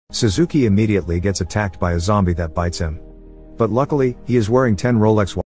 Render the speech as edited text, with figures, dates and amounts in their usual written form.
Suzuki immediately gets attacked by a zombie that bites him. But luckily, he is wearing 10 Rolex watches.